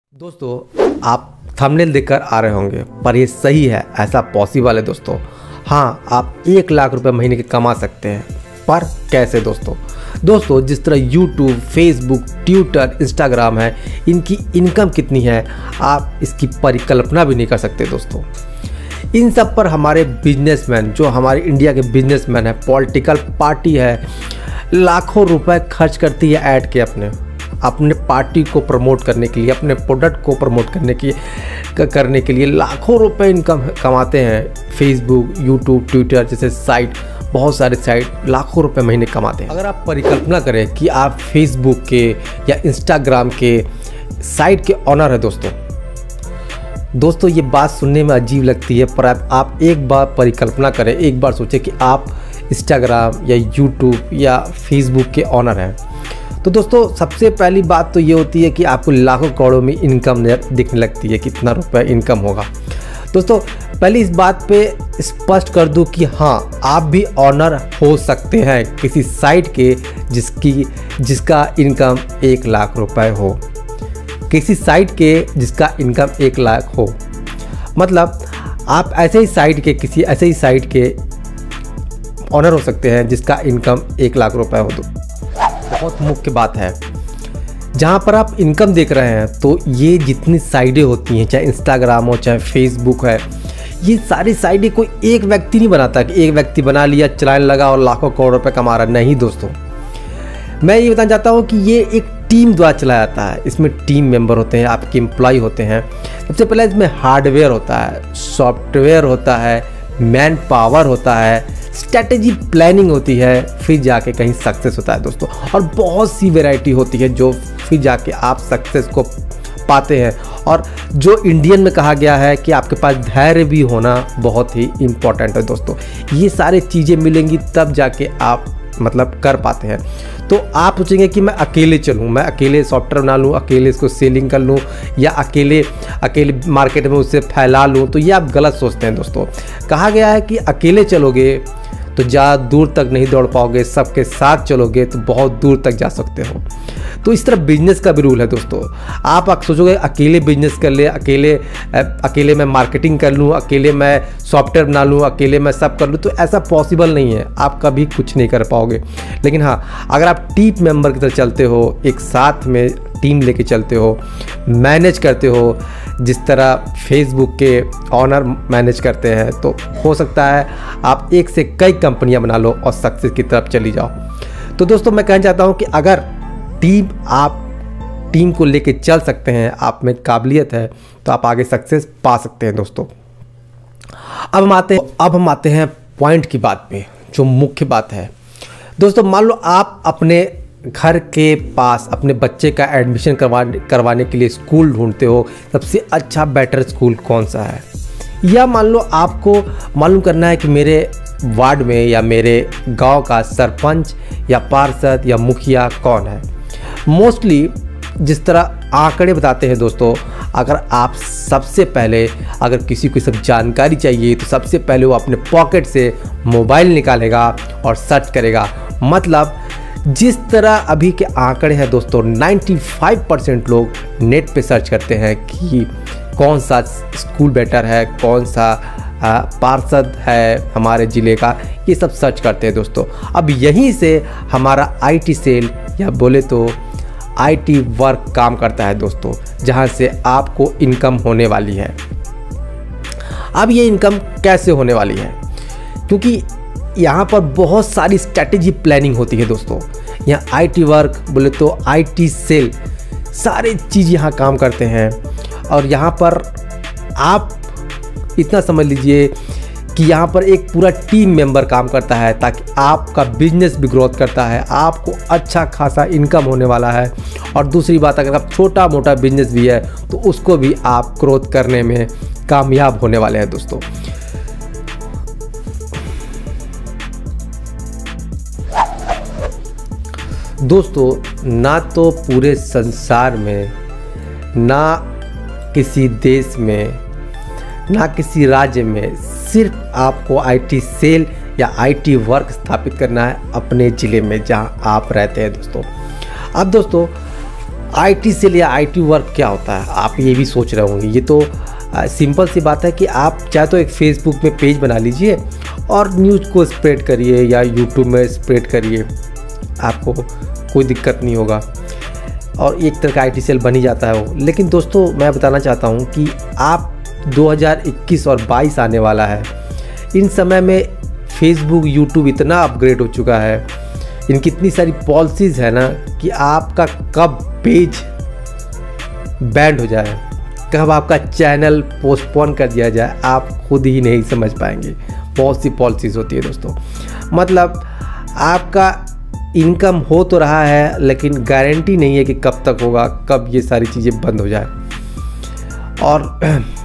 दोस्तों आप थंबनेल देखकर आ रहे होंगे, पर ये सही है, ऐसा पॉसिबल है दोस्तों। हाँ, आप 1 लाख रुपए महीने के कमा सकते हैं, पर कैसे दोस्तों जिस तरह यूट्यूब, फेसबुक, ट्विटर, इंस्टाग्राम है, इनकी इनकम कितनी है आप इसकी परिकल्पना भी नहीं कर सकते दोस्तों। इन सब पर हमारे बिजनेसमैन, जो हमारे इंडिया के बिजनेसमैन है, पॉलिटिकल पार्टी है, लाखों रुपए खर्च करती है ऐड के अपने पार्टी को प्रमोट करने के लिए, अपने प्रोडक्ट को प्रमोट करने के लिए लाखों रुपए इनकम कमाते हैं। फेसबुक, यूट्यूब, ट्विटर जैसे साइट, बहुत सारे साइट लाखों रुपए महीने कमाते हैं। अगर आप परिकल्पना करें कि आप फेसबुक के या इंस्टाग्राम के साइट के ऑनर है दोस्तों ये बात सुनने में अजीब लगती है, पर आप एक बार परिकल्पना करें, एक बार सोचें कि आप इंस्टाग्राम या यूट्यूब या फेसबुक के ऑनर हैं। तो दोस्तों सबसे पहली बात तो ये होती है कि आपको लाखों करोड़ों में इनकम दिखने लगती है, कितना रुपए इनकम होगा। दोस्तों पहले इस बात पे स्पष्ट कर दूं कि हाँ, आप भी ऑनर हो सकते हैं किसी साइट के जिसका इनकम 1 लाख रुपए हो, किसी साइट के जिसका इनकम 1 लाख हो। मतलब आप किसी ऐसे ही साइट के ऑनर हो सकते हैं जिसका इनकम 1 लाख रुपए हो। तो बहुत मुख्य बात है, जहाँ पर आप इनकम देख रहे हैं, तो ये जितनी साइटें होती हैं, चाहे इंस्टाग्राम हो, चाहे फेसबुक है, ये सारी साइटें कोई एक व्यक्ति नहीं बनाता कि एक व्यक्ति बना लिया, चलाने लगा और लाखों करोड़ रुपए कमा रहा। नहीं दोस्तों, मैं ये बताना चाहता हूँ कि ये एक टीम द्वारा चलाया जाता है। इसमें टीम मेंबर होते हैं, आपके एम्प्लॉय होते हैं। सबसे पहले इसमें हार्डवेयर होता है, सॉफ्टवेयर होता है, मैन पावर होता है, स्ट्रैटेजी प्लानिंग होती है, फिर जाके कहीं सक्सेस होता है दोस्तों। और बहुत सी वैरायटी होती है जो फिर जाके आप सक्सेस को पाते हैं। और जो इंडियन में कहा गया है कि आपके पास धैर्य भी होना बहुत ही इम्पोर्टेंट है दोस्तों। ये सारी चीज़ें मिलेंगी तब जाके आप कर पाते हैं। तो आप सोचेंगे कि मैं अकेले चलूँ, मैं अकेले सॉफ्टवेयर बना लूँ, अकेले इसको सेलिंग कर लूँ या अकेले मार्केट में उससे फैला लूँ, तो ये आप गलत सोचते हैं दोस्तों। कहा गया है कि अकेले चलोगे तो ज़्यादा दूर तक नहीं दौड़ पाओगे, सबके साथ चलोगे तो बहुत दूर तक जा सकते हो। तो इस तरह बिजनेस का भी रूल है दोस्तों। आप सोचोगे अकेले बिजनेस कर ले, अकेले मैं मार्केटिंग कर लूँ, अकेले मैं सॉफ्टवेयर बना लूँ, अकेले मैं सब कर लूँ, तो ऐसा पॉसिबल नहीं है, आप कभी कुछ नहीं कर पाओगे। लेकिन हाँ, अगर आप टीम मेंबर की तरह चलते हो, एक साथ में टीम लेके चलते हो, मैनेज करते हो, जिस तरह फेसबुक के ऑनर मैनेज करते हैं, तो हो सकता है आप एक से कई कंपनियां बना लो और सक्सेस की तरफ चली जाओ। तो दोस्तों मैं कहना चाहता हूं कि अगर आप टीम को लेके चल सकते हैं, आप में काबिलियत है, तो आप आगे सक्सेस पा सकते हैं दोस्तों। अब हम आते हैं पॉइंट की बात पे, जो मुख्य बात है दोस्तों। मान लो आप अपने घर के पास अपने बच्चे का एडमिशन करवाने के लिए स्कूल ढूंढते हो, सबसे अच्छा बेटर स्कूल कौन सा है। या मान लो आपको मालूम करना है कि मेरे वार्ड में या मेरे गांव का सरपंच या पार्षद या मुखिया कौन है। मोस्टली जिस तरह आंकड़े बताते हैं दोस्तों, अगर आप सबसे पहले अगर किसी को सब जानकारी चाहिए, तो सबसे पहले वो अपने पॉकेट से मोबाइल निकालेगा और सर्च करेगा। मतलब जिस तरह अभी के आंकड़े हैं दोस्तों, 95% लोग नेट पे सर्च करते हैं कि कौन सा स्कूल बेटर है, कौन सा पार्षद है हमारे ज़िले का, ये सब सर्च करते हैं दोस्तों। अब यहीं से हमारा आईटी सेल या बोले तो आईटी वर्क काम करता है दोस्तों, जहां से आपको इनकम होने वाली है। अब ये इनकम कैसे होने वाली है, क्योंकि यहाँ पर बहुत सारी स्ट्रैटेजी प्लानिंग होती है दोस्तों। यहाँ आईटी वर्क बोले तो आईटी सेल सारे चीज़ यहाँ काम करते हैं। और यहाँ पर आप इतना समझ लीजिए कि यहाँ पर एक पूरा टीम मेंबर काम करता है, ताकि आपका बिजनेस भी ग्रोथ करता है, आपको अच्छा खासा इनकम होने वाला है। और दूसरी बात, अगर आप छोटा मोटा बिजनेस भी है तो उसको भी आप ग्रोथ करने में कामयाब होने वाले हैं दोस्तों। दोस्तों ना तो पूरे संसार में, ना किसी देश में, ना किसी राज्य में, सिर्फ आपको आईटी सेल या आईटी वर्क स्थापित करना है अपने ज़िले में जहां आप रहते हैं दोस्तों। अब दोस्तों आईटी सेल या आईटी वर्क क्या होता है, आप ये भी सोच रहे होंगे। ये तो सिंपल सी बात है कि आप चाहे तो एक फेसबुक में पेज बना लीजिए और न्यूज़ को स्प्रेड करिए या यूट्यूब में स्प्रेड करिए, आपको कोई दिक्कत नहीं होगा और एक तरह का आईटी सेल बन ही जाता है वो। लेकिन दोस्तों मैं बताना चाहता हूँ कि आप 2021 और 22 आने वाला है, इन समय में फेसबुक यूट्यूब इतना अपग्रेड हो चुका है, इनकी इतनी सारी पॉलिसीज़ है ना कि आपका कब पेज बैंड हो जाए, कब आपका चैनल पोस्टपोन कर दिया जाए, आप खुद ही नहीं समझ पाएंगे। बहुत सी पॉलिसीज़ होती है दोस्तों, मतलब आपका इनकम हो तो रहा है लेकिन गारंटी नहीं है कि कब तक होगा, कब ये सारी चीज़ें बंद हो जाए। और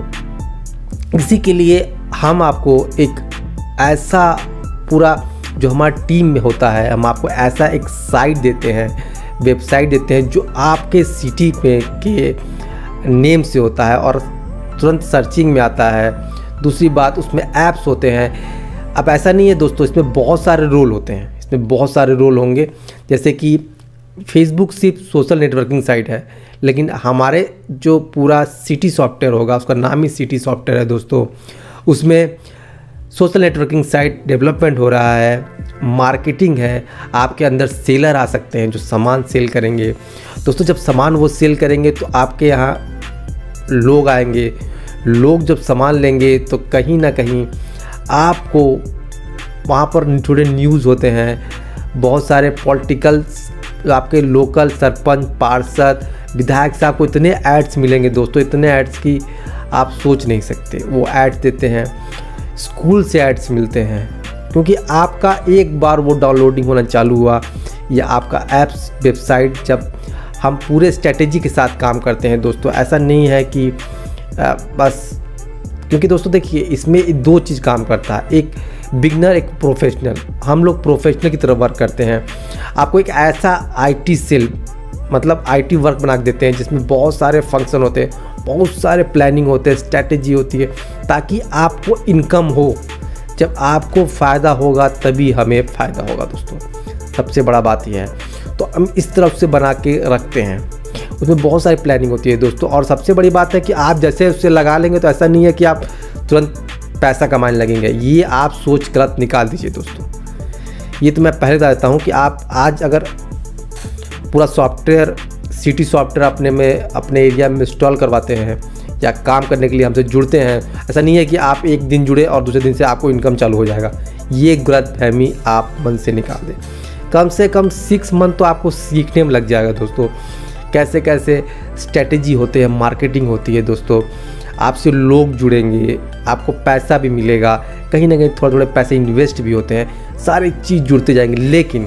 इसी के लिए हम आपको एक ऐसा पूरा जो हमारा टीम में होता है, हम आपको ऐसा एक साइट देते हैं, वेबसाइट देते हैं जो आपके सिटी में के नेम से होता है और तुरंत सर्चिंग में आता है। दूसरी बात, उसमें ऐप्स होते हैं। अब ऐसा नहीं है दोस्तों, इसमें बहुत सारे रोल होते हैं, इसमें बहुत सारे रोल होंगे। जैसे कि फेसबुक सिर्फ सोशल नेटवर्किंग साइट है, लेकिन हमारे जो पूरा सिटी सॉफ्टवेयर होगा, उसका नाम ही सिटी सॉफ्टवेयर है दोस्तों, उसमें सोशल नेटवर्किंग साइट डेवलपमेंट हो रहा है, मार्केटिंग है, आपके अंदर सेलर आ सकते हैं जो सामान सेल करेंगे। दोस्तों जब सामान वो सेल करेंगे तो आपके यहाँ लोग आएंगे, लोग जब सामान लेंगे तो कहीं ना कहीं आपको वहाँ पर थोड़े न्यूज़ होते हैं, बहुत सारे पॉलिटिकल्स, आपके लोकल सरपंच, पार्षद, विधायक साहब को इतने एड्स मिलेंगे दोस्तों, इतने एड्स की आप सोच नहीं सकते। वो एड्स देते हैं, स्कूल से एड्स मिलते हैं, क्योंकि आपका एक बार वो डाउनलोडिंग होना चालू हुआ या आपका ऐप्स वेबसाइट, जब हम पूरे स्ट्रेटेजी के साथ काम करते हैं दोस्तों, ऐसा नहीं है कि बस, क्योंकि दोस्तों देखिए इसमें दो चीज़ काम करता है, एक बिगनर, एक प्रोफेशनल। हम लोग प्रोफेशनल की तरफ वर्क करते हैं। आपको एक ऐसा आईटी सेल मतलब आईटी वर्क बना के देते हैं जिसमें बहुत सारे फंक्शन होते हैं, बहुत सारे प्लानिंग होते हैं, स्ट्रैटेजी होती है, ताकि आपको इनकम हो। जब आपको फ़ायदा होगा तभी हमें फ़ायदा होगा दोस्तों, सबसे बड़ा बात यह है। तो हम इस तरफ से बना के रखते हैं, उसमें बहुत सारी प्लानिंग होती है दोस्तों। और सबसे बड़ी बात है कि आप जैसे उससे लगा लेंगे तो ऐसा नहीं है कि आप तुरंत पैसा कमाने लगेंगे, ये आप सोच गलत निकाल दीजिए दोस्तों। ये तो मैं पहले बता देता हूँ कि आप आज अगर पूरा सॉफ्टवेयर, सिटी सॉफ्टवेयर अपने एरिया में इंस्टॉल करवाते हैं या काम करने के लिए हमसे जुड़ते हैं, ऐसा नहीं है कि आप एक दिन जुड़े और दूसरे दिन से आपको इनकम चालू हो जाएगा। ये गलतफहमी आप मन से निकाल दें। कम से कम 6 मंथ तो आपको सीखने में लग जाएगा दोस्तों, कैसे कैसे स्ट्रेटेजी होते हैं, मार्केटिंग होती है दोस्तों। आपसे लोग जुड़ेंगे, आपको पैसा भी मिलेगा, कहीं ना कहीं थोड़े थोड़े पैसे इन्वेस्ट भी होते हैं, सारी चीज़ जुड़ते जाएंगे। लेकिन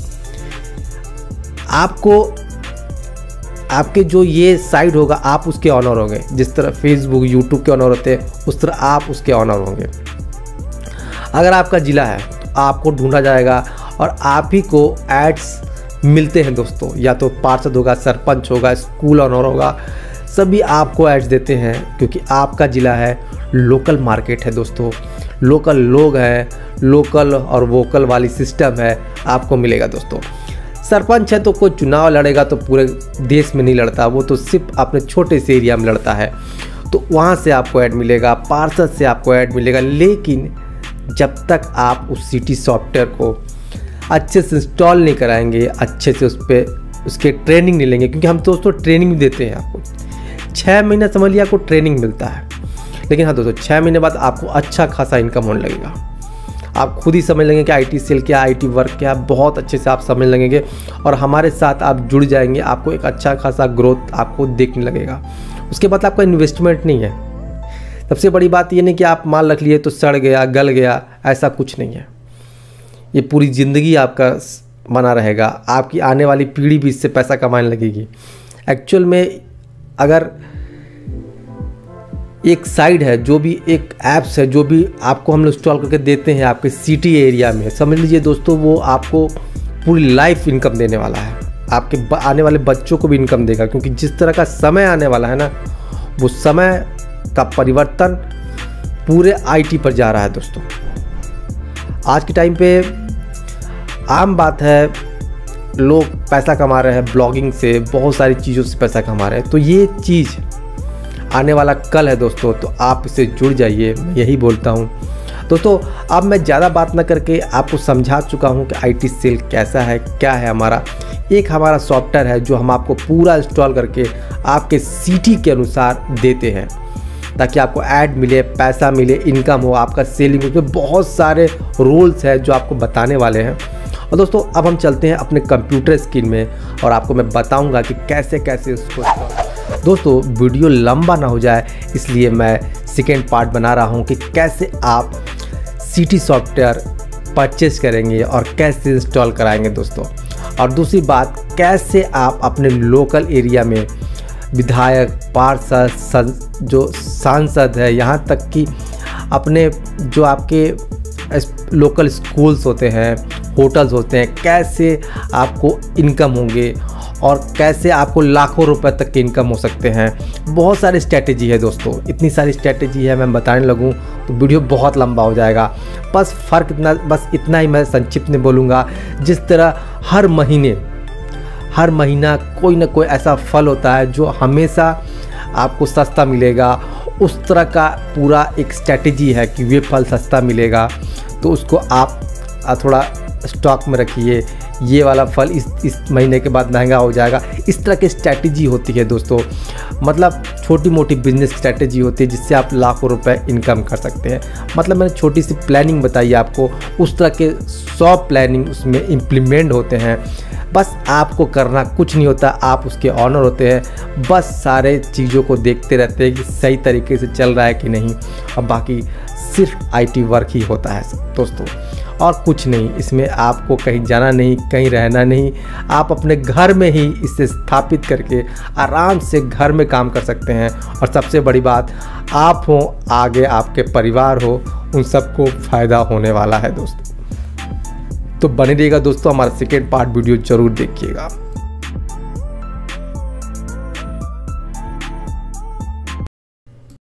आपको आपके जो ये साइट होगा, आप उसके ऑनर होंगे। जिस तरह फेसबुक, यूट्यूब के ऑनर होते हैं, उस तरह आप उसके ऑनर होंगे। अगर आपका ज़िला है तो आपको ढूंढा जाएगा और आप ही को एड्स मिलते हैं दोस्तों, या तो पार्षद होगा, सरपंच होगा, स्कूल ऑनर होगा, सभी आपको एड्स देते हैं, क्योंकि आपका ज़िला है, लोकल मार्केट है दोस्तों, लोकल लोग हैं, लोकल और वोकल वाली सिस्टम है, आपको मिलेगा दोस्तों। सरपंच है तो कोई चुनाव लड़ेगा तो पूरे देश में नहीं लड़ता, वो तो सिर्फ अपने छोटे से एरिया में लड़ता है, तो वहाँ से आपको ऐड मिलेगा, पार्षद से आपको ऐड मिलेगा। लेकिन जब तक आप उस सिटी सॉफ्टवेयर को अच्छे से इंस्टॉल नहीं कराएंगे, अच्छे से उस पर उसके ट्रेनिंग नहीं लेंगे, क्योंकि हम दोस्तों ट्रेनिंग भी देते हैं आपको, 6 महीना समझ लिया आपको ट्रेनिंग मिलता है। लेकिन हाँ दोस्तों, 6 महीने बाद आपको अच्छा खासा इनकम होने लगेगा। आप खुद ही समझ लेंगे कि आईटी सेल क्या, आईटी वर्क क्या, बहुत अच्छे से आप समझ लगेंगे और हमारे साथ आप जुड़ जाएंगे, आपको एक अच्छा खासा ग्रोथ आपको देखने लगेगा। उसके बाद आपका इन्वेस्टमेंट नहीं है। सबसे बड़ी बात ये नहीं कि आप माल रख लिए तो सड़ गया, गल गया, ऐसा कुछ नहीं है। ये पूरी ज़िंदगी आपका बना रहेगा, आपकी आने वाली पीढ़ी भी इससे पैसा कमाने लगेगी। एक्चुअल में अगर एक साइट है, जो भी एक ऐप्स है, जो भी आपको हम इंस्टॉल करके देते हैं आपके सिटी एरिया में, समझ लीजिए दोस्तों वो आपको पूरी लाइफ इनकम देने वाला है, आपके आने वाले बच्चों को भी इनकम देगा। क्योंकि जिस तरह का समय आने वाला है ना, वो समय का परिवर्तन पूरे आईटी पर जा रहा है दोस्तों। आज के टाइम पे आम बात है लोग पैसा कमा रहे हैं ब्लॉगिंग से, बहुत सारी चीज़ों से पैसा कमा रहे हैं। तो ये चीज़ आने वाला कल है दोस्तों, तो आप इससे जुड़ जाइए, मैं यही बोलता हूँ दोस्तों। अब मैं ज़्यादा बात ना करके आपको समझा चुका हूँ कि IT सेल कैसा है, क्या है। हमारा सॉफ्टवेयर है जो हम आपको पूरा इंस्टॉल करके आपके सिटी के अनुसार देते हैं, ताकि आपको ऐड मिले, पैसा मिले, इनकम हो, आपका सेलिंग। उसमें बहुत सारे रूल्स हैं जो आपको बताने वाले हैं। और दोस्तों अब हम चलते हैं अपने कंप्यूटर स्क्रीन में और आपको मैं बताऊंगा कि कैसे कैसे उसको। दोस्तों वीडियो लंबा ना हो जाए इसलिए मैं सेकेंड पार्ट बना रहा हूं कि कैसे आप सिटी सॉफ्टवेयर परचेज करेंगे और कैसे इंस्टॉल कराएंगे दोस्तों। और दूसरी बात, कैसे आप अपने लोकल एरिया में विधायक, पार्षद, जो सांसद है, यहाँ तक कि अपने जो आपके लोकल स्कूल्स होते हैं, होटल्स होते हैं, कैसे आपको इनकम होंगे और कैसे आपको लाखों रुपए तक की इनकम हो सकते हैं। बहुत सारी स्ट्रैटेजी है दोस्तों, इतनी सारी स्ट्रैटेजी है, मैं बताने लगूं तो वीडियो बहुत लंबा हो जाएगा। बस इतना ही मैं संक्षिप्त में बोलूँगा। जिस तरह हर महीना कोई ना कोई ऐसा फल होता है जो हमेशा आपको सस्ता मिलेगा, उस तरह का पूरा एक स्ट्रैटेजी है कि वे फल सस्ता मिलेगा तो उसको आप थोड़ा स्टॉक में रखिए। ये वाला फल इस महीने के बाद महंगा हो जाएगा। इस तरह की स्ट्रैटेजी होती है दोस्तों, मतलब छोटी मोटी बिजनेस स्ट्रैटेजी होती है जिससे आप लाखों रुपए इनकम कर सकते हैं। मतलब मैंने छोटी सी प्लानिंग बताई आपको, उस तरह के 100 प्लानिंग उसमें इम्प्लीमेंट होते हैं। बस आपको करना कुछ नहीं होता, आप उसके ऑनर होते हैं। बस सारे चीज़ों को देखते रहते हैं कि सही तरीके से चल रहा है कि नहीं, और बाकी सिर्फ IT वर्क ही होता है दोस्तों, और कुछ नहीं। इसमें आपको कहीं जाना नहीं, कहीं रहना नहीं, आप अपने घर में ही इसे स्थापित करके आराम से घर में काम कर सकते हैं। और सबसे बड़ी बात, आप हो, आगे आपके परिवार हो, उन सबको फ़ायदा होने वाला है दोस्तों। तो बने रहिएगा दोस्तों, हमारा सेकेंड पार्ट वीडियो ज़रूर देखिएगा।